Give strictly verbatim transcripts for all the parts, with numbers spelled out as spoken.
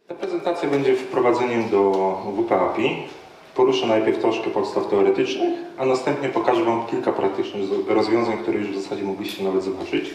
Ta prezentacja będzie wprowadzeniem do W P A P I. Poruszę najpierw troszkę podstaw teoretycznych, a następnie pokażę Wam kilka praktycznych rozwiązań, które już w zasadzie mogliście nawet zobaczyć.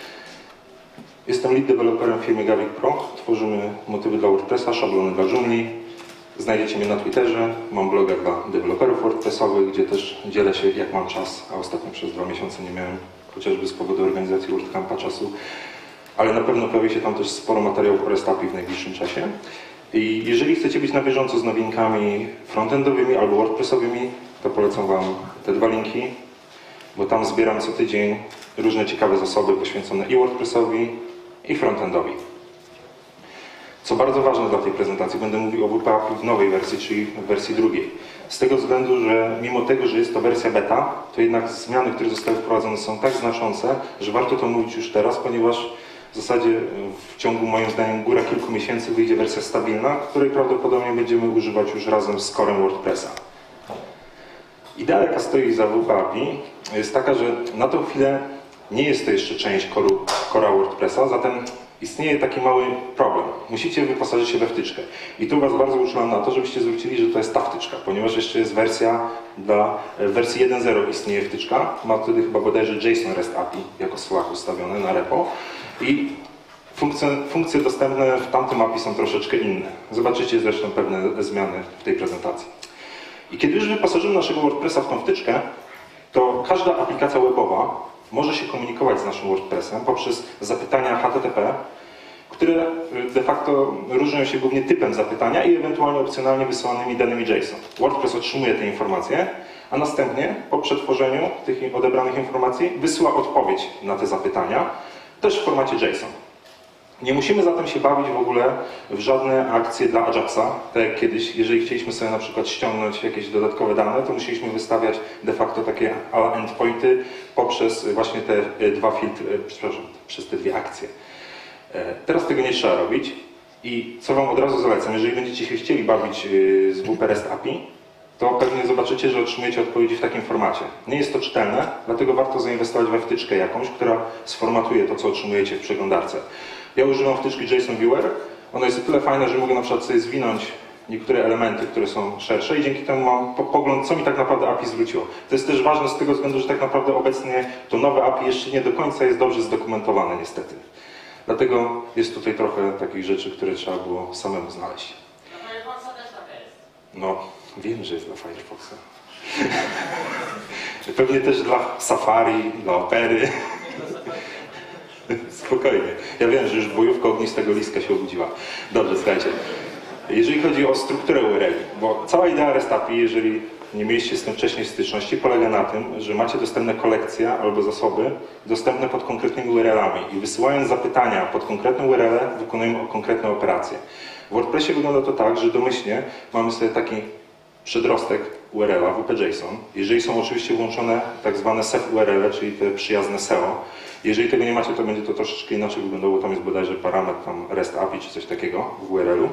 Jestem lead developerem w firmie Gavik Pro. Tworzymy motywy dla WordPressa, szablony dla Joomla. Znajdziecie mnie na Twitterze, mam bloga dla deweloperów WordPressowych, gdzie też dzielę się jak mam czas, a ostatnio przez dwa miesiące nie miałem, chociażby z powodu organizacji WordCampa czasu. Ale na pewno pojawi się tam też sporo materiałów o REST A P I w najbliższym czasie. I jeżeli chcecie być na bieżąco z nowinkami frontendowymi albo WordPressowymi, to polecam Wam te dwa linki, bo tam zbieram co tydzień różne ciekawe zasoby poświęcone i WordPressowi, i frontendowi. Co bardzo ważne dla tej prezentacji, będę mówił o W P A P I w nowej wersji, czyli w wersji drugiej. Z tego względu, że mimo tego, że jest to wersja beta, to jednak zmiany, które zostały wprowadzone, są tak znaczące, że warto to mówić już teraz, ponieważ w zasadzie w ciągu, moim zdaniem, góra kilku miesięcy wyjdzie wersja stabilna, której prawdopodobnie będziemy używać już razem z corem WordPressa. Idea, jaka stoi za W P A P I, jest taka, że na tą chwilę nie jest to jeszcze część core'u, cora WordPressa, zatem istnieje taki mały problem. Musicie wyposażyć się we wtyczkę. I tu Was bardzo uczulam na to, żebyście zwrócili, że to jest ta wtyczka, ponieważ jeszcze jest wersja dla w wersji jeden zero istnieje wtyczka. Ma wtedy chyba bodajże JSON REST A P I jako swag ustawione na repo. I funkcje, funkcje dostępne w tamtym A P I są troszeczkę inne. Zobaczycie zresztą pewne zmiany w tej prezentacji. I kiedy już wyposażymy naszego WordPressa w tą wtyczkę, to każda aplikacja webowa może się komunikować z naszym WordPressem poprzez zapytania H T T P, które de facto różnią się głównie typem zapytania i ewentualnie opcjonalnie wysyłanymi danymi JSON. WordPress otrzymuje te informacje, a następnie po przetworzeniu tych odebranych informacji wysyła odpowiedź na te zapytania, też w formacie JSON. Nie musimy zatem się bawić w ogóle w żadne akcje dla Ajaxa, tak jak kiedyś. Jeżeli chcieliśmy sobie na przykład ściągnąć jakieś dodatkowe dane, to musieliśmy wystawiać de facto takie endpointy poprzez właśnie te dwa filtry, przepraszam, przez te dwie akcje. Teraz tego nie trzeba robić i co Wam od razu zalecam, jeżeli będziecie się chcieli bawić z W P REST A P I, to pewnie zobaczycie, że otrzymujecie odpowiedzi w takim formacie. Nie jest to czytelne, dlatego warto zainwestować we wtyczkę jakąś, która sformatuje to, co otrzymujecie w przeglądarce. Ja używam wtyczki JSON Viewer. Ona jest o tyle fajna, że mogę na przykład sobie zwinąć niektóre elementy, które są szersze i dzięki temu mam pogląd, co mi tak naprawdę A P I zwróciło. To jest też ważne z tego względu, że tak naprawdę obecnie to nowe A P I jeszcze nie do końca jest dobrze zdokumentowane niestety. Dlatego jest tutaj trochę takich rzeczy, które trzeba było samemu znaleźć. Dla Firefoxa też taka jest. No, wiem, że jest dla Firefoxa. Pewnie też dla Safari, dla Opery. Spokojnie. Ja wiem, że już bojówka ognistego liska się obudziła. Dobrze, słuchajcie. Jeżeli chodzi o strukturę U R L, bo cała idea REST A P I, jeżeli nie mieliście z tym wcześniej styczności, polega na tym, że macie dostępne kolekcje albo zasoby dostępne pod konkretnymi U R L-ami i wysyłając zapytania pod konkretne U R L-e wykonujemy konkretne operacje. W WordPressie wygląda to tak, że domyślnie mamy sobie taki przedrostek U R L-a, W P JSON. Jeżeli są oczywiście włączone tak zwane S E F U R L-e, czyli te przyjazne S E O. Jeżeli tego nie macie, to będzie to troszeczkę inaczej wyglądało. Tam jest bodajże parametr tam REST A P I czy coś takiego w U R L-u.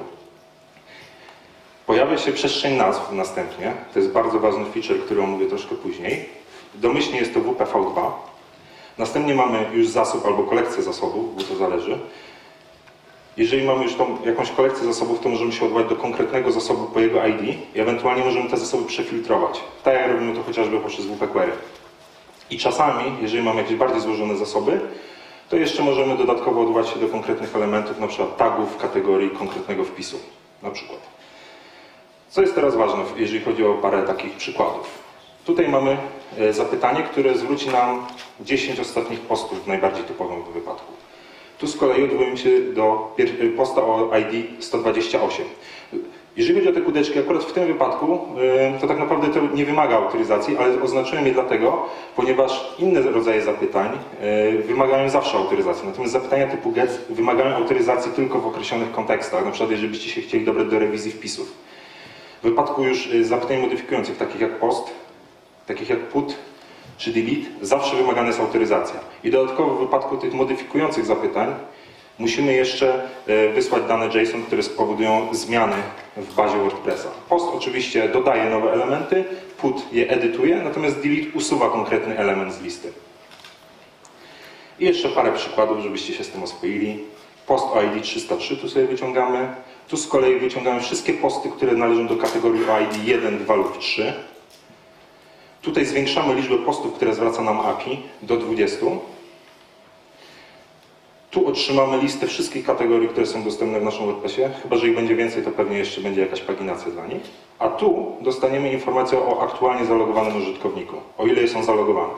Pojawia się przestrzeń nazw następnie. To jest bardzo ważny feature, który omówię troszkę później. Domyślnie jest to W P V dwa. Następnie mamy już zasób albo kolekcję zasobów, bo to zależy. Jeżeli mamy już tą jakąś kolekcję zasobów, to możemy się odwołać do konkretnego zasobu po jego I D i ewentualnie możemy te zasoby przefiltrować. Tak jak robimy to chociażby poprzez W P Query. I czasami, jeżeli mamy jakieś bardziej złożone zasoby, to jeszcze możemy dodatkowo odwołać się do konkretnych elementów, na przykład tagów, kategorii, konkretnego wpisu, na przykład. Co jest teraz ważne, jeżeli chodzi o parę takich przykładów. Tutaj mamy zapytanie, które zwróci nam dziesięć ostatnich postów w najbardziej typowym wypadku. Tu z kolei odwołujemy się do posta o I D sto dwadzieścia osiem. Jeżeli chodzi o te kudeczki, akurat w tym wypadku to tak naprawdę to nie wymaga autoryzacji, ale oznaczyłem je dlatego, ponieważ inne rodzaje zapytań wymagają zawsze autoryzacji. Natomiast zapytania typu get wymagają autoryzacji tylko w określonych kontekstach, na przykład jeżeli byście się chcieli dobrać do rewizji wpisów. W wypadku już zapytań modyfikujących, takich jak post, takich jak put czy delete, zawsze wymagana jest autoryzacja. I dodatkowo w wypadku tych modyfikujących zapytań musimy jeszcze wysłać dane JSON, które spowodują zmiany w bazie WordPressa. Post oczywiście dodaje nowe elementy, put je edytuje, natomiast delete usuwa konkretny element z listy. I jeszcze parę przykładów, żebyście się z tym oswoili. post o I D trzysta trzy tu sobie wyciągamy. Tu z kolei wyciągamy wszystkie posty, które należą do kategorii o I D jeden, dwa lub trzy. Tutaj zwiększamy liczbę postów, które zwraca nam A P I do dwudziestu. Tu otrzymamy listę wszystkich kategorii, które są dostępne w naszym WordPressie. Chyba że ich będzie więcej, to pewnie jeszcze będzie jakaś paginacja dla nich. A tu dostaniemy informację o aktualnie zalogowanym użytkowniku, o ile są zalogowane.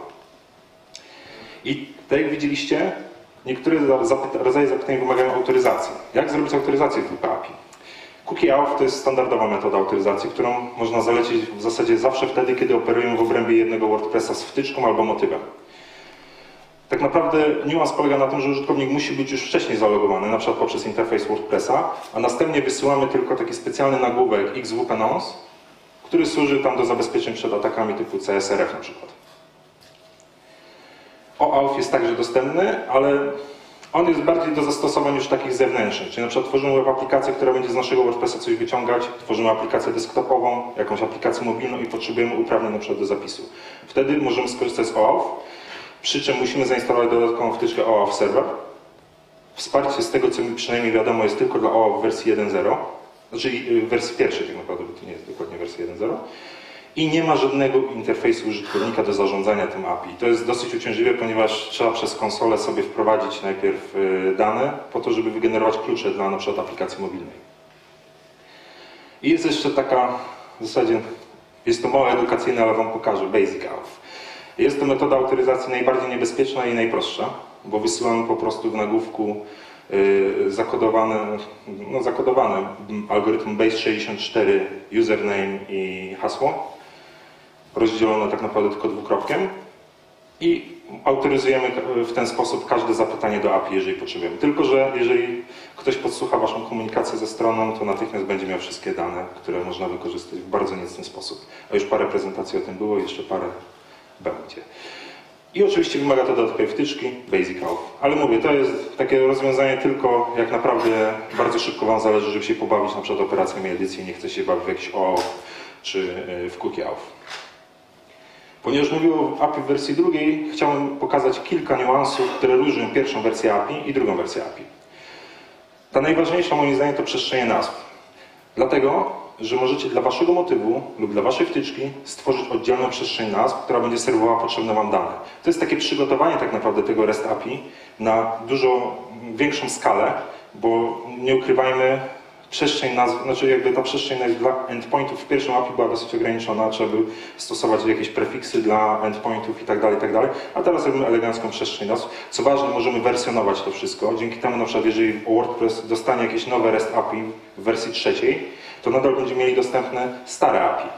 I tak jak widzieliście, niektóre zapyta rodzaje zapytań wymagają autoryzacji. Jak zrobić autoryzację w W P A P I? Cookie Auth to jest standardowa metoda autoryzacji, którą można zalecić w zasadzie zawsze wtedy, kiedy operujemy w obrębie jednego WordPressa z wtyczką albo motywem. Tak naprawdę niuans polega na tym, że użytkownik musi być już wcześniej zalogowany, na przykład poprzez interfejs WordPressa, a następnie wysyłamy tylko taki specjalny nagłówek X W P Nonce, który służy tam do zabezpieczeń przed atakami typu C S R F na przykład. OAuth jest także dostępny, ale on jest bardziej do zastosowań już takich zewnętrznych, czyli na przykład tworzymy web aplikację, która będzie z naszego WordPressa coś wyciągać, tworzymy aplikację desktopową, jakąś aplikację mobilną i potrzebujemy uprawnień na przykład do zapisu. Wtedy możemy skorzystać z OAuth, przy czym musimy zainstalować dodatkową wtyczkę OAuth Server. Wsparcie z tego, co mi przynajmniej wiadomo, jest tylko dla OAuth w wersji jeden zero, znaczy w wersji pierwszej tak naprawdę, bo to nie jest dokładnie wersja jeden zero. I nie ma żadnego interfejsu użytkownika do zarządzania tym A P I. To jest dosyć uciążliwe, ponieważ trzeba przez konsolę sobie wprowadzić najpierw dane, po to, żeby wygenerować klucze dla na przykład aplikacji mobilnej. I jest jeszcze taka, w zasadzie jest to mało edukacyjne, ale Wam pokażę, Basic Auth. Jest to metoda autoryzacji najbardziej niebezpieczna i najprostsza, bo wysyłamy po prostu w nagłówku yy, zakodowane, no zakodowane algorytm base sześćdziesiąt cztery, username i hasło, rozdzielone tak naprawdę tylko dwukropkiem i autoryzujemy w ten sposób każde zapytanie do A P I, jeżeli potrzebujemy. Tylko że jeżeli ktoś podsłucha Waszą komunikację ze stroną, to natychmiast będzie miał wszystkie dane, które można wykorzystać w bardzo niecny sposób. A już parę prezentacji o tym było, jeszcze parę będzie. I oczywiście wymaga to dodatkowej wtyczki, Basic Auth. Ale mówię, to jest takie rozwiązanie tylko jak naprawdę bardzo szybko Wam zależy, żeby się pobawić na przykład operacjami edycji, nie chce się bawić w jakiś OAuth czy w Cookie Auth. Ponieważ mówię o A P I w wersji drugiej, chciałem pokazać kilka niuansów, które różnią pierwszą wersję A P I i drugą wersję A P I. Ta najważniejsza moim zdaniem to przestrzenie nazw. Dlatego, że możecie dla Waszego motywu lub dla Waszej wtyczki stworzyć oddzielną przestrzeń nazw, która będzie serwowała potrzebne Wam dane. To jest takie przygotowanie tak naprawdę tego REST A P I na dużo większą skalę, bo nie ukrywajmy, przestrzeń nazw, znaczy jakby ta przestrzeń nazw dla endpointów w pierwszym A P I była dosyć ograniczona, trzeba by stosować jakieś prefiksy dla endpointów i tak dalej, i tak dalej, a teraz robimy elegancką przestrzeń nazw. Co ważne, możemy wersjonować to wszystko, dzięki temu na przykład jeżeli WordPress dostanie jakieś nowe REST A P I w wersji trzeciej, to nadal będziemy mieli dostępne stare A P I.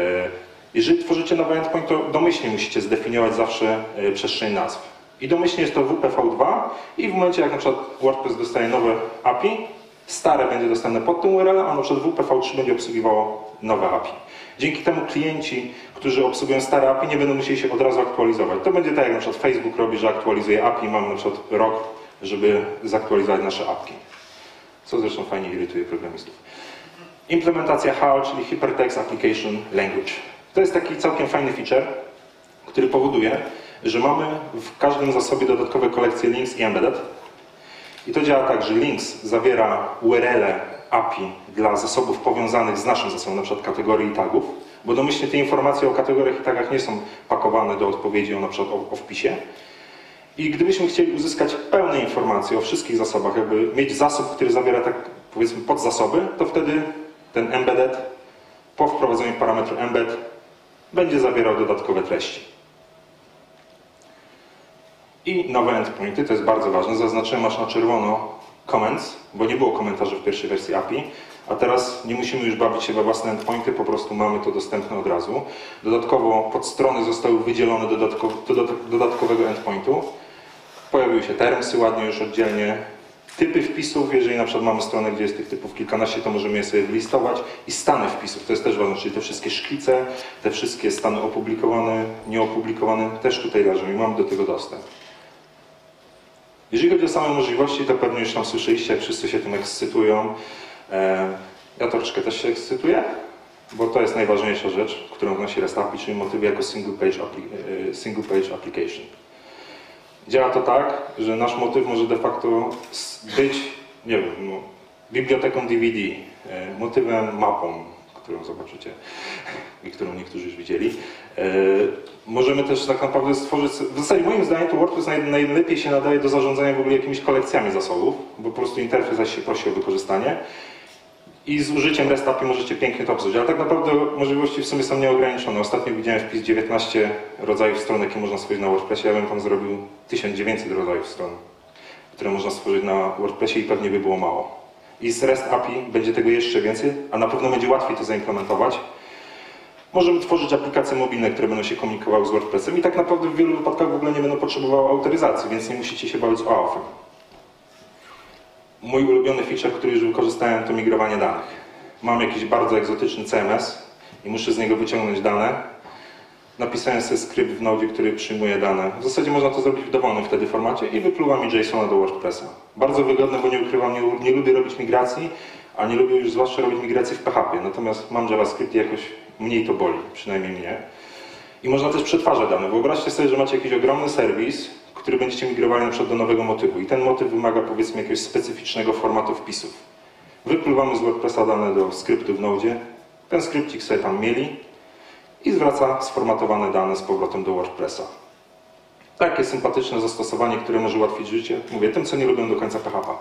Jeżeli tworzycie nowy endpoint, to domyślnie musicie zdefiniować zawsze przestrzeń nazw. I domyślnie jest to W P V dwa i w momencie jak na przykład WordPress dostaje nowe A P I, stare będzie dostępne pod tym U R L-em, a na przykład W P V trzy będzie obsługiwało nowe A P I. Dzięki temu klienci, którzy obsługują stare A P I, nie będą musieli się od razu aktualizować. To będzie tak jak na przykład Facebook robi, że aktualizuje A P I, mamy na przykład rok, żeby zaktualizować nasze apki. Co zresztą fajnie irytuje programistów. Implementacja H A L, czyli Hypertext Application Language. To jest taki całkiem fajny feature, który powoduje, że mamy w każdym zasobie dodatkowe kolekcje links i embedded. I to działa tak, że links zawiera U R L-e A P I dla zasobów powiązanych z naszym zasobem, na przykład kategorii i tagów, bo domyślnie te informacje o kategoriach i tagach nie są pakowane do odpowiedzi o, na przykład o, o wpisie. I gdybyśmy chcieli uzyskać pełne informacje o wszystkich zasobach, jakby mieć zasób, który zawiera tak powiedzmy podzasoby, to wtedy ten embedded po wprowadzeniu parametru embed będzie zawierał dodatkowe treści. I nowe endpointy, to jest bardzo ważne. Zaznaczyłem aż na czerwono comments, bo nie było komentarzy w pierwszej wersji A P I, a teraz nie musimy już bawić się we własne endpointy, po prostu mamy to dostępne od razu. Dodatkowo podstrony zostały wydzielone do dodatkowego endpointu. Pojawiły się termsy ładnie już oddzielnie. Typy wpisów, jeżeli na przykład mamy stronę, gdzie jest tych typów kilkanaście, to możemy je sobie wylistować. I stany wpisów, to jest też ważne, czyli te wszystkie szkice, te wszystkie stany opublikowane, nieopublikowane, też tutaj leżą i mamy do tego dostęp. Jeżeli chodzi o same możliwości, to pewnie już tam słyszeliście, jak wszyscy się tym ekscytują. Ja troszeczkę też się ekscytuję, bo to jest najważniejsza rzecz, którą wnosi REST A P I, czyli motywy jako single page, single page application. Działa to tak, że nasz motyw może de facto być nie wiem, no, biblioteką D V D, e, motywem, mapą, którą zobaczycie i którą niektórzy już widzieli. E, możemy też tak naprawdę stworzyć, w zasadzie moim zdaniem to WordPress naj, najlepiej się nadaje do zarządzania w ogóle jakimiś kolekcjami zasobów, bo po prostu interfejs zaś się prosi o wykorzystanie. I z użyciem REST A P I możecie pięknie to obsłużyć, ale tak naprawdę możliwości w sumie są nieograniczone. Ostatnio widziałem wpis dziewiętnaście rodzajów stron, jakie można stworzyć na WordPressie. Ja bym tam zrobił tysiąc dziewięćset rodzajów stron, które można stworzyć na WordPressie i pewnie by było mało. I z REST A P I będzie tego jeszcze więcej, a na pewno będzie łatwiej to zaimplementować. Możemy tworzyć aplikacje mobilne, które będą się komunikowały z WordPressem i tak naprawdę w wielu wypadkach w ogóle nie będą potrzebowały autoryzacji, więc nie musicie się bawić o OAuth. Mój ulubiony feature, który już wykorzystałem, to migrowanie danych. Mam jakiś bardzo egzotyczny C M S i muszę z niego wyciągnąć dane. Napisałem sobie skrypt w Node, który przyjmuje dane. W zasadzie można to zrobić w dowolnym wtedy formacie i wypluwa mi JSON-a do WordPressa. Bardzo wygodne, bo nie ukrywam, nie, nie lubię robić migracji, a nie lubię już zwłaszcza robić migracji w P H P. Natomiast mam JavaScript i jakoś mniej to boli, przynajmniej mnie. I można też przetwarzać dane. Wyobraźcie sobie, że macie jakiś ogromny serwis, który będziecie migrowali na przykład do nowego motywu i ten motyw wymaga powiedzmy jakiegoś specyficznego formatu wpisów. Wypływamy z WordPressa dane do skryptu w Node, ten skrypcik sobie tam mieli i zwraca sformatowane dane z powrotem do WordPressa. Takie sympatyczne zastosowanie, które może ułatwić życie, mówię, tym co nie lubią do końca P H P.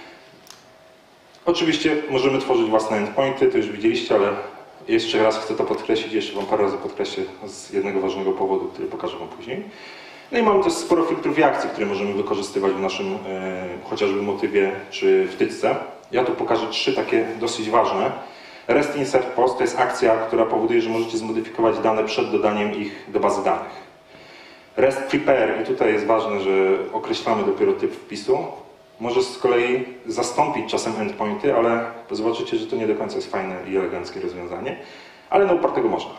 Oczywiście możemy tworzyć własne endpointy, to już widzieliście, ale jeszcze raz chcę to podkreślić, jeszcze Wam parę razy podkreślę z jednego ważnego powodu, który pokażę Wam później. No i mamy też sporo filtrów i akcji, które możemy wykorzystywać w naszym e, chociażby motywie czy wtyczce. Ja tu pokażę trzy takie dosyć ważne. REST Insert Post to jest akcja, która powoduje, że możecie zmodyfikować dane przed dodaniem ich do bazy danych. REST Prepare, i tutaj jest ważne, że określamy dopiero typ wpisu, może z kolei zastąpić czasem endpointy, ale zobaczycie, że to nie do końca jest fajne i eleganckie rozwiązanie, ale na upartego można.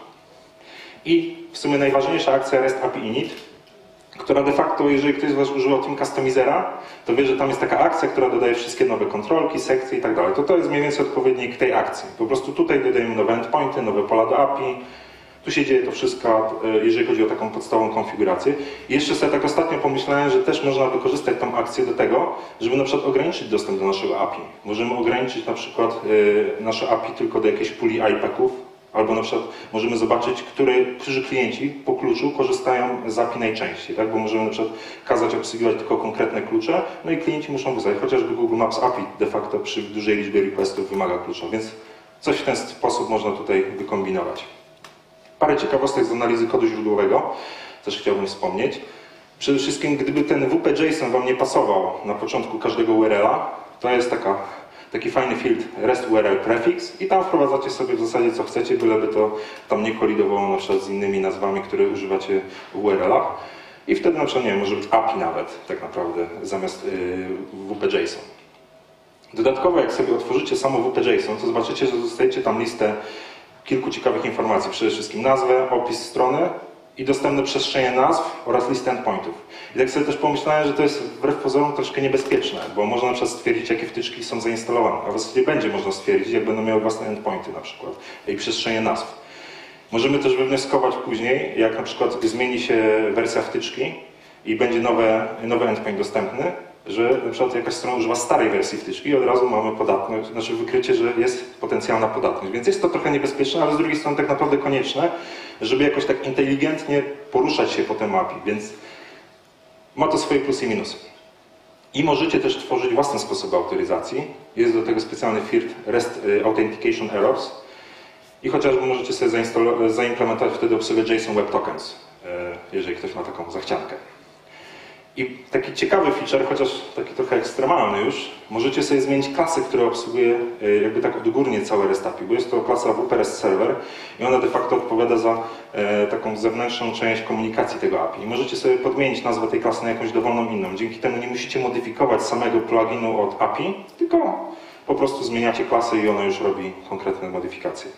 I w sumie najważniejsza akcja REST A P I Init, która de facto, jeżeli ktoś z Was używał Team Customizera, to wie, że tam jest taka akcja, która dodaje wszystkie nowe kontrolki, sekcje i tak dalej. To to jest mniej więcej odpowiednik tej akcji. Po prostu tutaj dodajemy nowe endpointy, nowe pola do A P I. Tu się dzieje to wszystko, jeżeli chodzi o taką podstawową konfigurację. I jeszcze sobie tak ostatnio pomyślałem, że też można wykorzystać tą akcję do tego, żeby na przykład ograniczyć dostęp do naszego A P I. Możemy ograniczyć na przykład nasze A P I tylko do jakiejś puli I P A Ków, albo na przykład możemy zobaczyć, które, którzy klienci po kluczu korzystają z A P I najczęściej, tak? Bo możemy na przykład kazać obsługiwać tylko konkretne klucze, no i klienci muszą wysłać. Chociażby Google Maps A P I de facto przy dużej liczbie requestów wymaga klucza, więc coś w ten sposób można tutaj wykombinować. Parę ciekawostek z analizy kodu źródłowego też chciałbym wspomnieć. Przede wszystkim, gdyby ten W P JSON Wam nie pasował na początku każdego U R L-a, to jest taka taki fajny filtr REST U R L prefix i tam wprowadzacie sobie w zasadzie co chcecie, byleby to tam nie kolidowało na przykład z innymi nazwami, które używacie w U R L-ach. I wtedy na przykład, nie wiem, może być A P I nawet tak naprawdę zamiast yy, W P JSON. Dodatkowo jak sobie otworzycie samo W P JSON, to zobaczycie, że dostajecie tam listę kilku ciekawych informacji. Przede wszystkim nazwę, opis strony i dostępne przestrzenie nazw oraz listę endpointów. I tak sobie też pomyślałem, że to jest wbrew pozorom troszkę niebezpieczne, bo można na przykład stwierdzić, jakie wtyczki są zainstalowane, a w zasadzie będzie można stwierdzić, jak będą miały własne endpointy na przykład i przestrzenie nazw. Możemy też wywnioskować później, jak na przykład zmieni się wersja wtyczki i będzie nowe, nowy endpoint dostępny, że na przykład jakaś strona używa starej wersji wtyczki i od razu mamy podatność, znaczy wykrycie, że jest potencjalna podatność. Więc jest to trochę niebezpieczne, ale z drugiej strony tak naprawdę konieczne, żeby jakoś tak inteligentnie poruszać się po tym A P I, więc ma to swoje plusy i minusy. I możecie też tworzyć własne sposoby autoryzacji. Jest do tego specjalny filtr REST Authentication Errors i chociażby możecie sobie zaimplementować wtedy obsługę JSON Web Tokens, jeżeli ktoś ma taką zachciankę. I taki ciekawy feature, chociaż taki trochę ekstremalny już, możecie sobie zmienić klasę, która obsługuje jakby tak odgórnie całe REST A P I, bo jest to klasa W P REST Server i ona de facto odpowiada za e, taką zewnętrzną część komunikacji tego A P I. I możecie sobie podmienić nazwę tej klasy na jakąś dowolną inną. Dzięki temu nie musicie modyfikować samego pluginu od A P I, tylko po prostu zmieniacie klasę i ona już robi konkretne modyfikacje.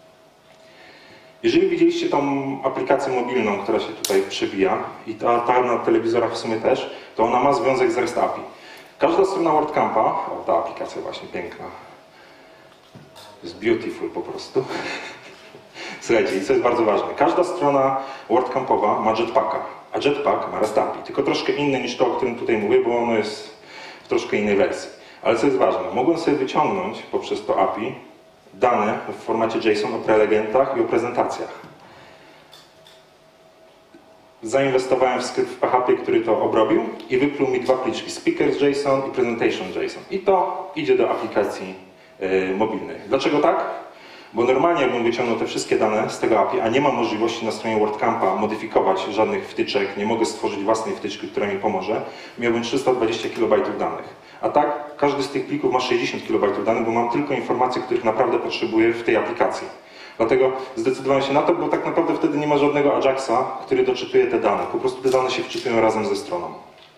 Jeżeli widzieliście tą aplikację mobilną, która się tutaj przewija i ta, ta na telewizorach w sumie też, to ona ma związek z REST A P I. Każda strona WordCampa, o ta aplikacja właśnie piękna, jest beautiful po prostu. Słuchajcie, i co jest bardzo ważne, każda strona WordCampowa ma Jetpacka, a Jetpack ma REST A P I, tylko troszkę inny niż to, o którym tutaj mówię, bo ono jest w troszkę innej wersji. Ale co jest ważne, mogłem sobie wyciągnąć poprzez to A P I dane w formacie JSON o prelegentach i o prezentacjach. Zainwestowałem w skrypt w P H P, który to obrobił i wypluł mi dwa pliczki, speakers.json i presentation.json. I to idzie do aplikacji yy, mobilnej. Dlaczego tak? Bo normalnie jakbym wyciągnął te wszystkie dane z tego A P I, a nie mam możliwości na stronie WordCampa modyfikować żadnych wtyczek, nie mogę stworzyć własnej wtyczki, która mi pomoże, miałbym trzysta dwadzieścia kilobajtów danych. A tak, każdy z tych plików ma sześćdziesiąt kilobajtów danych, bo mam tylko informacje, których naprawdę potrzebuję w tej aplikacji. Dlatego zdecydowałem się na to, bo tak naprawdę wtedy nie ma żadnego Ajaxa, który doczytuje te dane. Po prostu te dane się wczytują razem ze stroną.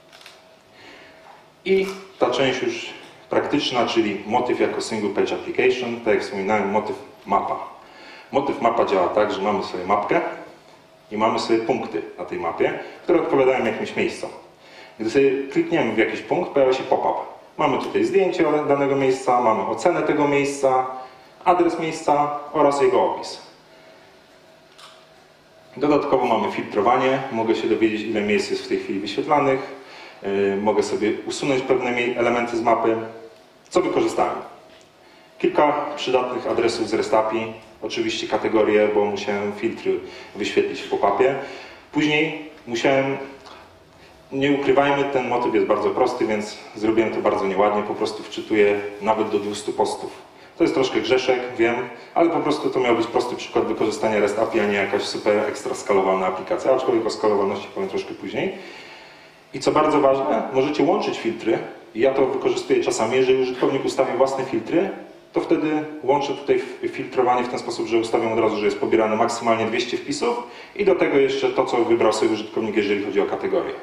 I ta część już praktyczna, czyli motyw jako single page application, tak jak wspominałem, motyw mapa. Motyw mapa działa tak, że mamy sobie mapkę i mamy sobie punkty na tej mapie, które odpowiadają jakimś miejscom. Gdy sobie klikniemy w jakiś punkt, pojawia się pop-up. Mamy tutaj zdjęcie danego miejsca, mamy ocenę tego miejsca, adres miejsca oraz jego opis. Dodatkowo mamy filtrowanie. Mogę się dowiedzieć, ile miejsc jest w tej chwili wyświetlanych. Yy, mogę sobie usunąć pewne elementy z mapy. Co wykorzystałem? Kilka przydatnych adresów z REST A P I. Oczywiście kategorie, bo musiałem filtry wyświetlić w pop-upie. Później musiałem, nie ukrywajmy, ten motyw jest bardzo prosty, więc zrobiłem to bardzo nieładnie. Po prostu wczytuję nawet do dwustu postów. To jest troszkę grzeszek, wiem, ale po prostu to miał być prosty przykład wykorzystania REST A P I, a nie jakaś super ekstra skalowana aplikacja, aczkolwiek o skalowalności powiem troszkę później. I co bardzo ważne, możecie łączyć filtry i ja to wykorzystuję czasami, jeżeli użytkownik ustawi własne filtry, to wtedy łączę tutaj filtrowanie w ten sposób, że ustawiam od razu, że jest pobierane maksymalnie dwieście wpisów i do tego jeszcze to, co wybrał sobie użytkownik, jeżeli chodzi o kategorię.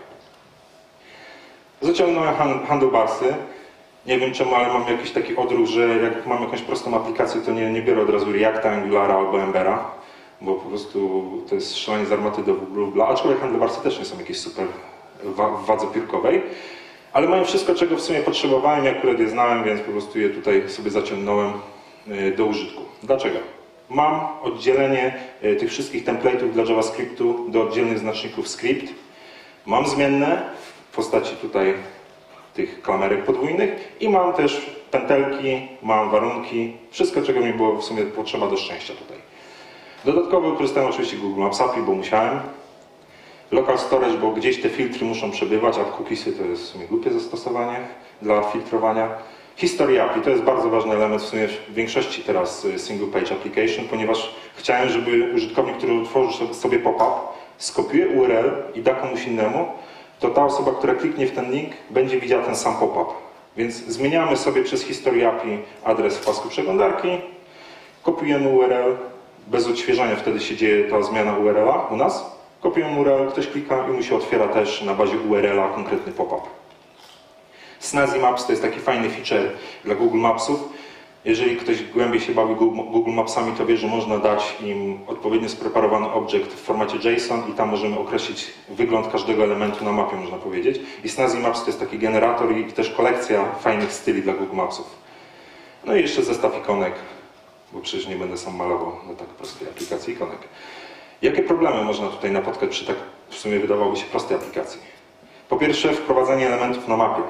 Zaciągnąłem handlebarsy. Nie wiem czemu, ale mam jakiś taki odruch, że jak mam jakąś prostą aplikację, to nie, nie biorę od razu Reacta, Angulara albo Embera, bo po prostu to jest strzelanie z armaty do wróbla, aczkolwiek handlebarsy też nie są jakieś super w wadze piórkowej, ale mają wszystko, czego w sumie potrzebowałem, ja akurat je znałem, więc po prostu je tutaj sobie zaciągnąłem do użytku. Dlaczego? Mam oddzielenie tych wszystkich template'ów dla JavaScriptu do oddzielnych znaczników script. Mam zmienne w postaci tutaj tych klamerek podwójnych i mam też pętelki, mam warunki, wszystko, czego mi było w sumie potrzeba do szczęścia tutaj. Dodatkowo wykorzystałem oczywiście Google Maps A P I, bo musiałem. Local Storage, bo gdzieś te filtry muszą przebywać, a cookiesy to jest w sumie głupie zastosowanie dla filtrowania. History A P I to jest bardzo ważny element w sumie w większości teraz single page application, ponieważ chciałem, żeby użytkownik, który utworzy sobie pop-up, skopiuje U R L i da komuś innemu, to ta osoba, która kliknie w ten link, będzie widziała ten sam pop-up. Więc zmieniamy sobie przez History A P I adres w pasku przeglądarki, kopiujemy U R L, bez odświeżania wtedy się dzieje ta zmiana U R L a u nas, kopiujemy U R L, ktoś klika i mu się otwiera też na bazie U R L a konkretny pop-up. Snazzy Maps to jest taki fajny feature dla Google Mapsów. Jeżeli ktoś głębiej się bawi Google Mapsami, to wie, że można dać im odpowiednio spreparowany obiekt w formacie JSON i tam możemy określić wygląd każdego elementu na mapie, można powiedzieć. I Snazzy Maps to jest taki generator i też kolekcja fajnych styli dla Google Mapsów. No i jeszcze zestaw ikonek, bo przecież nie będę sam malował na tak prostej aplikacji ikonek. Jakie problemy można tutaj napotkać przy tak w sumie wydawałoby się prostej aplikacji? Po pierwsze, wprowadzenie elementów na mapie,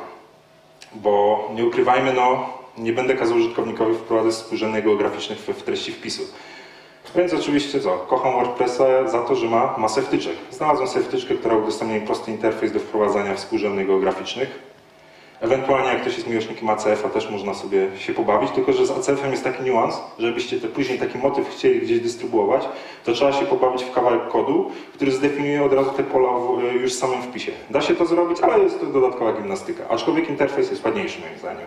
bo nie ukrywajmy, no nie będę kazał użytkownikowi wprowadzać współrzędnych geograficznych w treści wpisu. Więc oczywiście co? Kocham WordPressa za to, że ma masę wtyczek. Znalazłem sobie wtyczkę, która udostępnia mi prosty interfejs do wprowadzania współrzędnych geograficznych. Ewentualnie jak ktoś jest miłośnikiem A C F a też można sobie się pobawić, tylko że z A C F em jest taki niuans, że żebyście te później taki motyw chcieli gdzieś dystrybuować, to trzeba się pobawić w kawałek kodu, który zdefiniuje od razu te pola już w samym wpisie. Da się to zrobić, ale jest to dodatkowa gimnastyka. Aczkolwiek interfejs jest ładniejszy moim zdaniem.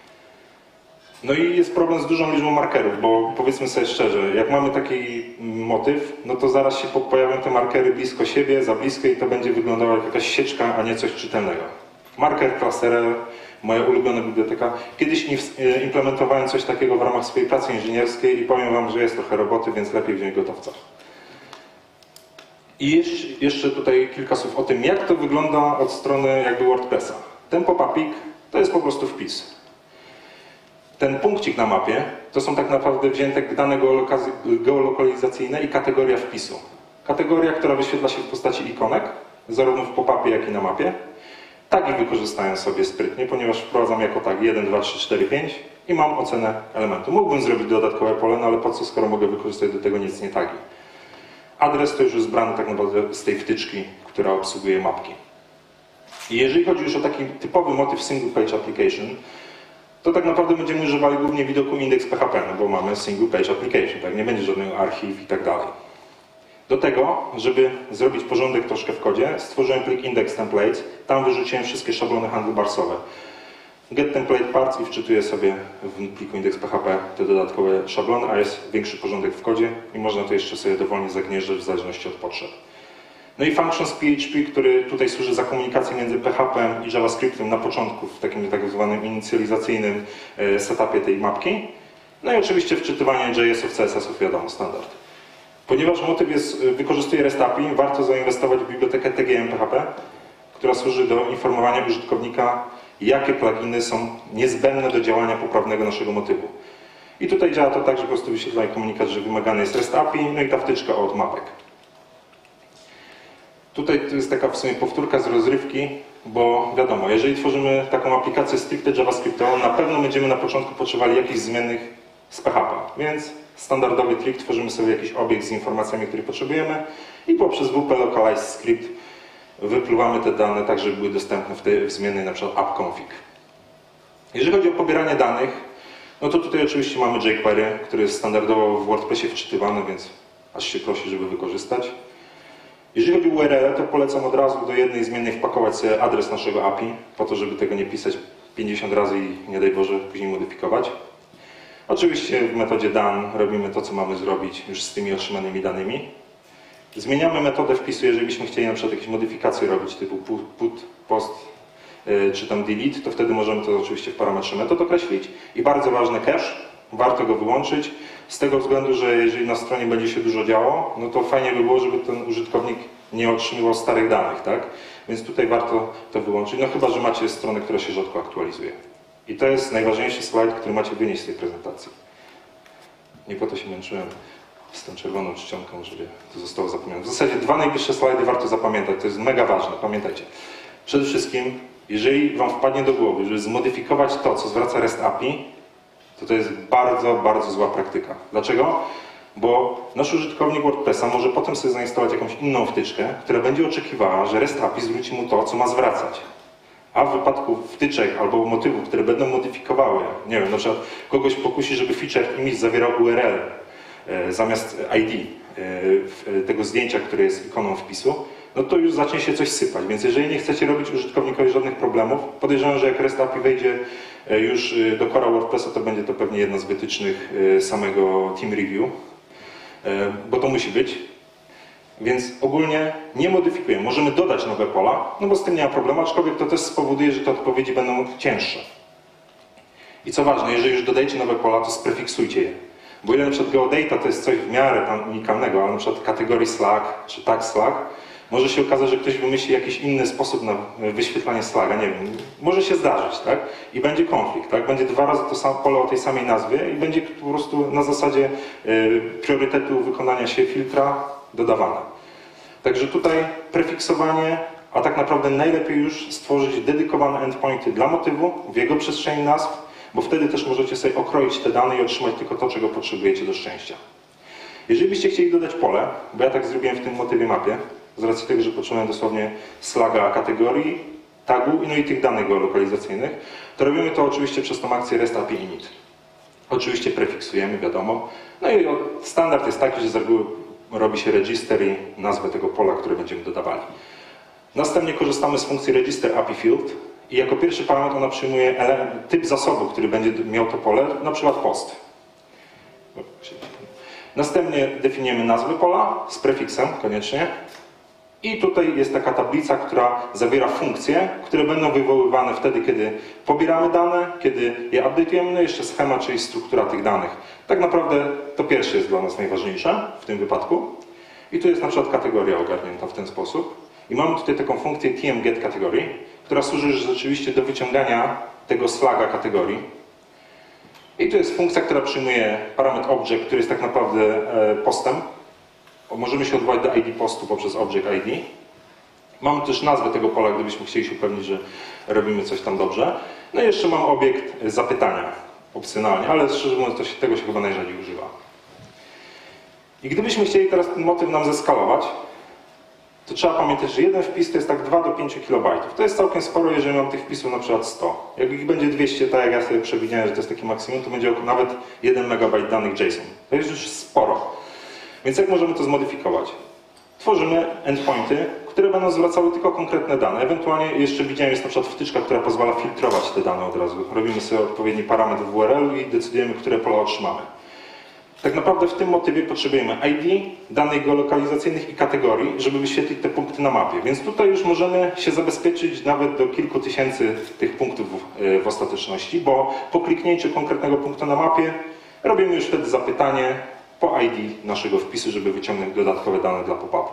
No i jest problem z dużą liczbą markerów, bo powiedzmy sobie szczerze, jak mamy taki motyw, no to zaraz się pojawią te markery blisko siebie, za blisko i to będzie wyglądało jak jakaś sieczka, a nie coś czytelnego. Marker, Classerel, moja ulubiona biblioteka. Kiedyś implementowałem coś takiego w ramach swojej pracy inżynierskiej i powiem wam, że jest trochę roboty, więc lepiej wziąć gotowca. I jeszcze tutaj kilka słów o tym, jak to wygląda od strony jakby WordPressa. Ten pop-upik to jest po prostu wpis. Ten punkcik na mapie to są tak naprawdę wzięte dane geolokalizacyjne i kategoria wpisu. Kategoria, która wyświetla się w postaci ikonek, zarówno w pop-upie, jak i na mapie. Tagi wykorzystają sobie sprytnie, ponieważ wprowadzam jako tagi jeden, dwa, trzy, cztery, pięć i mam ocenę elementu. Mógłbym zrobić dodatkowe pole, no ale po co, skoro mogę wykorzystać do tego nic nie tagi. Adres to już jest brany tak naprawdę z tej wtyczki, która obsługuje mapki. I jeżeli chodzi już o taki typowy motyw Single Page Application, to tak naprawdę będziemy używali głównie widoku index.php, no bo mamy Single Page Application, tak? Nie będzie żadnego archiw i tak dalej. Do tego, żeby zrobić porządek troszkę w kodzie, stworzyłem plik index templates, tam wyrzuciłem wszystkie szablony handlebarsowe. Get template parts i wczytuję sobie w pliku index.php te dodatkowe szablony, a jest większy porządek w kodzie i można to jeszcze sobie dowolnie zagnieżdżać w zależności od potrzeb. No i functions P H P, który tutaj służy za komunikację między P H P i JavaScriptem na początku, w takim tak zwanym inicjalizacyjnym setupie tej mapki. No i oczywiście wczytywanie J S ów, C S S ów, wiadomo, standard. Ponieważ motyw jest, wykorzystuje REST A P I, warto zainwestować w bibliotekę T G M P H P, która służy do informowania użytkownika, jakie pluginy są niezbędne do działania poprawnego naszego motywu. I tutaj działa to tak, że po prostu wyświetla komunikat, że wymagany jest REST A P I, no i ta wtyczka od mapek. Tutaj to jest taka w sumie powtórka z rozrywki, bo wiadomo, jeżeli tworzymy taką aplikację stricte JavaScriptową, na pewno będziemy na początku potrzebowali jakichś zmiennych z P H P, więc standardowy trik, tworzymy sobie jakiś obiekt z informacjami, które potrzebujemy i poprzez W P Localize Script wypluwamy te dane tak, żeby były dostępne w tej w zmiennej np. app-config. Jeżeli chodzi o pobieranie danych, no to tutaj oczywiście mamy jQuery, który jest standardowo w WordPressie wczytywany, więc aż się prosi, żeby wykorzystać. Jeżeli chodzi o U R L, to polecam od razu do jednej zmiennej wpakować sobie adres naszego A P I, po to, żeby tego nie pisać pięćdziesiąt razy i nie daj Boże później modyfikować. Oczywiście w metodzie done robimy to, co mamy zrobić już z tymi otrzymanymi danymi. Zmieniamy metodę wpisu, jeżeli byśmy chcieli na przykład jakieś modyfikacje robić, typu put, post czy tam delete, to wtedy możemy to oczywiście w parametrze metod określić. I bardzo ważny cache, warto go wyłączyć, z tego względu, że jeżeli na stronie będzie się dużo działo, no to fajnie by było, żeby ten użytkownik nie otrzymywał starych danych, tak? Więc tutaj warto to wyłączyć, no chyba że macie stronę, która się rzadko aktualizuje. I to jest najważniejszy slajd, który macie wynieść z tej prezentacji. Nie po to się męczyłem z tą czerwoną czcionką, żeby to zostało zapomniane. W zasadzie dwa najbliższe slajdy warto zapamiętać, to jest mega ważne, pamiętajcie. Przede wszystkim, jeżeli Wam wpadnie do głowy, żeby zmodyfikować to, co zwraca REST A P I, to to jest bardzo, bardzo zła praktyka. Dlaczego? Bo nasz użytkownik WordPressa może potem sobie zainstalować jakąś inną wtyczkę, która będzie oczekiwała, że REST A P I zwróci mu to, co ma zwracać. A w wypadku wtyczek albo motywów, które będą modyfikowały, nie wiem, na przykład kogoś pokusi, żeby feature image zawierał U R L e, zamiast I D e, tego zdjęcia, które jest ikoną wpisu, no to już zacznie się coś sypać. Więc jeżeli nie chcecie robić użytkownikowi żadnych problemów, podejrzewam, że jak REST A P I wejdzie już do Core'a WordPressa, to będzie to pewnie jedna z wytycznych samego Team Review, bo to musi być. Więc ogólnie nie modyfikujemy. Możemy dodać nowe pola, no bo z tym nie ma problemu, aczkolwiek to też spowoduje, że te odpowiedzi będą cięższe. I co ważne, jeżeli już dodajecie nowe pola, to sprefiksujcie je. Bo ile na przykład geodata to jest coś w miarę tam unikalnego, ale na przykład kategorii Slack czy tag Slack, może się okazać, że ktoś wymyśli jakiś inny sposób na wyświetlanie Slacka, nie wiem, może się zdarzyć, tak? I będzie konflikt, tak? Będzie dwa razy to samo pole o tej samej nazwie i będzie po prostu na zasadzie y, priorytetu wykonania się filtra dodawane. Także tutaj prefiksowanie, a tak naprawdę najlepiej już stworzyć dedykowane endpointy dla motywu w jego przestrzeni nazw, bo wtedy też możecie sobie okroić te dane i otrzymać tylko to, czego potrzebujecie do szczęścia. Jeżeli byście chcieli dodać pole, bo ja tak zrobiłem w tym motywie mapie, z racji tego, że potrzebujemy dosłownie slaga kategorii, tagu, no i tych danych geolokalizacyjnych, to robimy to oczywiście przez tą akcję REST A P I init. Oczywiście prefiksujemy, wiadomo. No i standard jest taki, że z reguły robi się register i nazwę tego pola, które będziemy dodawali. Następnie korzystamy z funkcji register A P I field i jako pierwszy parametr ona przyjmuje typ zasobu, który będzie miał to pole, na przykład post. Następnie definiujemy nazwę pola z prefiksem koniecznie. I tutaj jest taka tablica, która zawiera funkcje, które będą wywoływane wtedy, kiedy pobieramy dane, kiedy je update'ujemy, no jeszcze schema, czyli struktura tych danych. Tak naprawdę to pierwsze jest dla nas najważniejsze w tym wypadku. I tu jest na przykład kategoria ogarnięta w ten sposób. I mamy tutaj taką funkcję tmGetCategory, która służy rzeczywiście do wyciągania tego slaga kategorii. I tu jest funkcja, która przyjmuje parametr object, który jest tak naprawdę postem. Możemy się odwołać do I D postu poprzez object I D. Mamy też nazwę tego pola, gdybyśmy chcieli się upewnić, że robimy coś tam dobrze. No i jeszcze mam obiekt zapytania, opcjonalnie, ale szczerze mówiąc to się, tego się chyba najrzadziej używa. I gdybyśmy chcieli teraz ten motyw nam zeskalować, to trzeba pamiętać, że jeden wpis to jest tak dwa do pięciu kilobajtów. To jest całkiem sporo, jeżeli mam tych wpisów na przykład sto. Jak ich będzie dwieście, tak jak ja sobie przewidziałem, że to jest taki maksimum, to będzie nawet jeden megabajt danych JSON. To jest już sporo. Więc jak możemy to zmodyfikować? Tworzymy endpointy, które będą zwracały tylko konkretne dane. Ewentualnie jeszcze widziałem, jest na przykład wtyczka, która pozwala filtrować te dane od razu. Robimy sobie odpowiedni parametr w U R L i decydujemy, które pola otrzymamy. Tak naprawdę w tym motywie potrzebujemy I D, danych geolokalizacyjnych i kategorii, żeby wyświetlić te punkty na mapie. Więc tutaj już możemy się zabezpieczyć nawet do kilku tysięcy tych punktów w, w ostateczności, bo po kliknięciu konkretnego punktu na mapie robimy już wtedy zapytanie po I D naszego wpisu, żeby wyciągnąć dodatkowe dane dla pop-upu.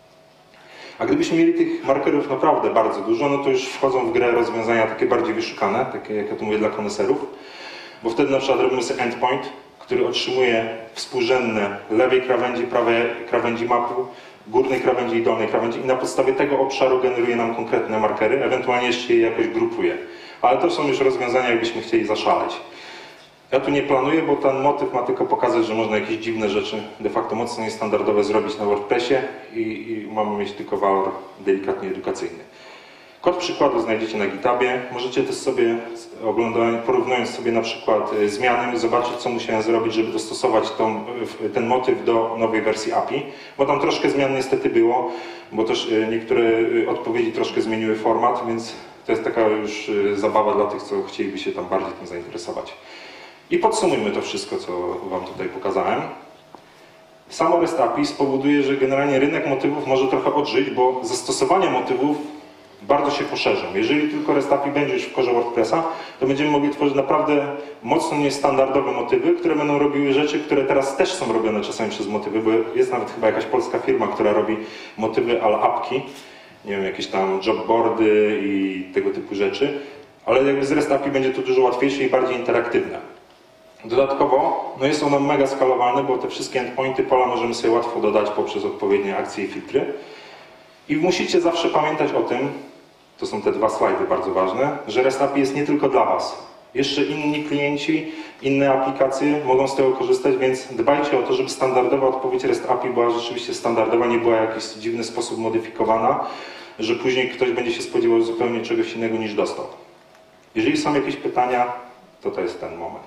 A gdybyśmy mieli tych markerów naprawdę bardzo dużo, no to już wchodzą w grę rozwiązania takie bardziej wyszukane, takie jak ja tu mówię dla koneserów, bo wtedy na przykład robimy sobie endpoint, który otrzymuje współrzędne lewej krawędzi, prawej krawędzi mapu, górnej krawędzi i dolnej krawędzi i na podstawie tego obszaru generuje nam konkretne markery, ewentualnie jeszcze je jakoś grupuje. Ale to są już rozwiązania, jakbyśmy chcieli zaszaleć. Ja tu nie planuję, bo ten motyw ma tylko pokazać, że można jakieś dziwne rzeczy de facto mocno niestandardowe zrobić na WordPressie i, i mamy mieć tylko walor delikatnie edukacyjny. Kod przykładu znajdziecie na GitHubie. Możecie też sobie, oglądając, porównując sobie na przykład zmiany, zobaczyć, co musiałem zrobić, żeby dostosować tą, ten motyw do nowej wersji A P I, bo tam troszkę zmian niestety było, bo też niektóre odpowiedzi troszkę zmieniły format, więc to jest taka już zabawa dla tych, co chcieliby się tam bardziej tym zainteresować. I podsumujmy to wszystko, co Wam tutaj pokazałem. Samo REST A P I spowoduje, że generalnie rynek motywów może trochę odżyć, bo zastosowania motywów bardzo się poszerzą. Jeżeli tylko REST A P I będzie już w korze WordPressa, to będziemy mogli tworzyć naprawdę mocno niestandardowe motywy, które będą robiły rzeczy, które teraz też są robione czasami przez motywy, bo jest nawet chyba jakaś polska firma, która robi motywy ale apki, nie wiem, jakieś tam jobboardy i tego typu rzeczy, ale jakby z REST A P I będzie to dużo łatwiejsze i bardziej interaktywne. Dodatkowo no jest ono mega skalowalne, bo te wszystkie endpointy pola możemy sobie łatwo dodać poprzez odpowiednie akcje i filtry. I musicie zawsze pamiętać o tym, to są te dwa slajdy bardzo ważne, że REST A P I jest nie tylko dla Was. Jeszcze inni klienci, inne aplikacje mogą z tego korzystać, więc dbajcie o to, żeby standardowa odpowiedź REST A P I była rzeczywiście standardowa, nie była w jakiś dziwny sposób modyfikowana, że później ktoś będzie się spodziewał zupełnie czegoś innego niż dostał. Jeżeli są jakieś pytania, to to jest ten moment.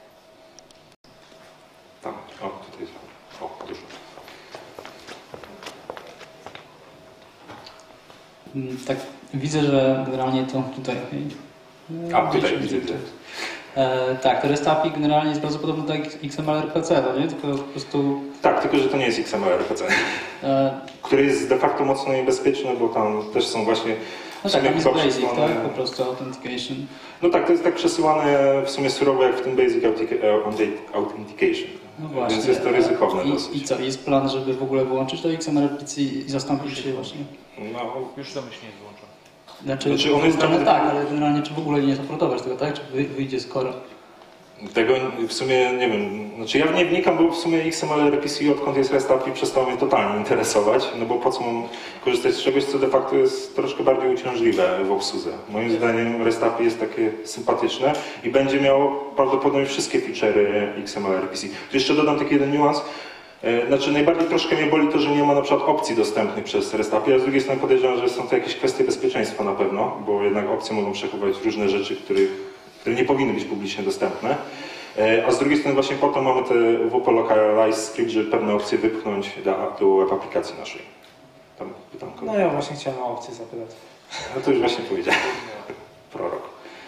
Tam, o, tutaj jest. O, dużo. Tak, widzę, że generalnie to tutaj... A, tutaj widzę. E, tak, to REST A P I generalnie jest bardzo podobne do X M L R P C, no nie? Tylko po prostu... Tak, tylko że to nie jest X M L R P C, e... który jest de facto mocno niebezpieczny, bo tam też są właśnie... No tak, tam jest basic, tak? Po prostu authentication. No tak, to jest tak przesyłane w sumie surowo jak w tym basic authentication. No właśnie, więc jest to ryzykowne I, dosyć. I co, jest plan, żeby w ogóle wyłączyć to X M L R P C i zastąpić się właśnie? No, już domyślnie jest wyłączony. Znaczy, znaczy on jest no, tam... tak, ale generalnie czy w ogóle nie zaportować tego, tak? Czy wyjdzie z core? Tego w sumie nie wiem, znaczy ja nie wnikam, bo w sumie X M L R P C odkąd jest REST A P I przestało mnie totalnie interesować, no bo po co mam korzystać z czegoś, co de facto jest troszkę bardziej uciążliwe w obsłudze. Moim zdaniem REST A P I jest takie sympatyczne i będzie miało prawdopodobnie wszystkie feature'y X M L R P C. Tu jeszcze dodam taki jeden niuans. Znaczy najbardziej troszkę mnie boli to, że nie ma na przykład opcji dostępnych przez REST A P I, a z drugiej strony podejrzewam, że są to jakieś kwestie bezpieczeństwa na pewno, bo jednak opcje mogą przechowywać różne rzeczy, których które nie powinny być publicznie dostępne. A z drugiej strony właśnie po to mamy te W P Localize Script, żeby pewne opcje wypchnąć do, do web aplikacji naszej. Tam pytam kogoś. No ja właśnie chciałem o opcję zapytać. No to już właśnie powiedziałem. Prorok.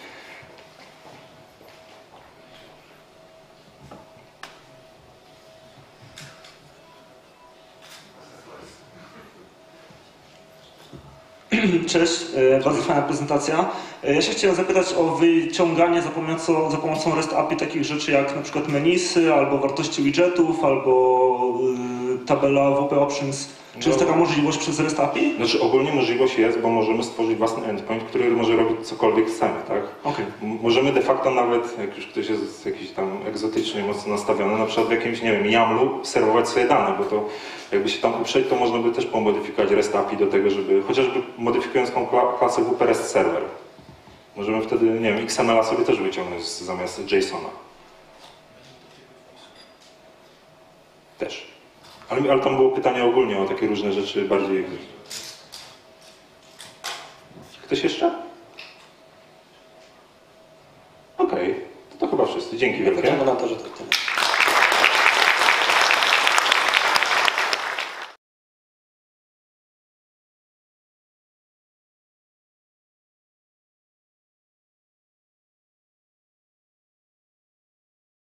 Cześć, bardzo fajna prezentacja. Ja się chciałem zapytać o wyciąganie za pomocą, za pomocą REST A P I takich rzeczy jak na przykład menisy, albo wartości widgetów, albo tabela W P Options. Czy jest No. taka możliwość przez REST A P I? Znaczy ogólnie możliwość jest, bo możemy stworzyć własny endpoint, który może robić cokolwiek chcemy, tak? Okej. M- Możemy de facto nawet, jak już ktoś jest jakiś tam egzotycznie mocno nastawiony, na przykład w jakimś, nie wiem, YAML-u serwować swoje dane, bo to jakby się tam uprzeć, to można by też pomodyfikować REST A P I do tego, żeby, chociażby modyfikując tą kla- klasę W P REST Server. Możemy wtedy, nie wiem, X M L a sobie też wyciągnąć z- zamiast JSON-a. Też. Ale, ale tam było pytanie ogólnie o takie różne rzeczy bardziej... Ktoś jeszcze? Okej, to, to chyba wszyscy. Dzięki wielkie. Wygląda na to, że to tyle.